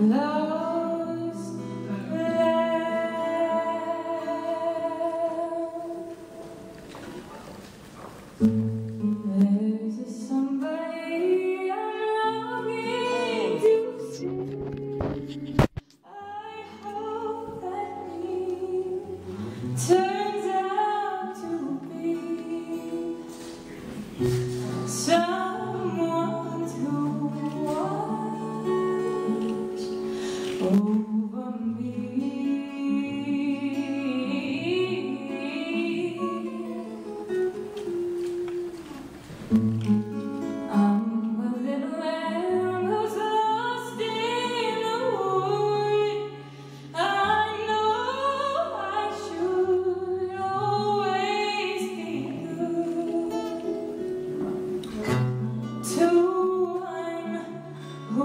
lost there's somebody I'm longing to see. I hope that he turns out to be someone to watch over me. I'm a little lamb who's lost in the wood. I know I should always be good to one who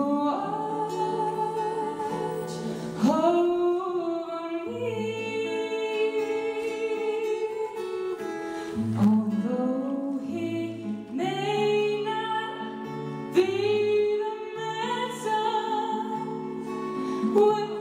watch over me. Although he may not be the man some would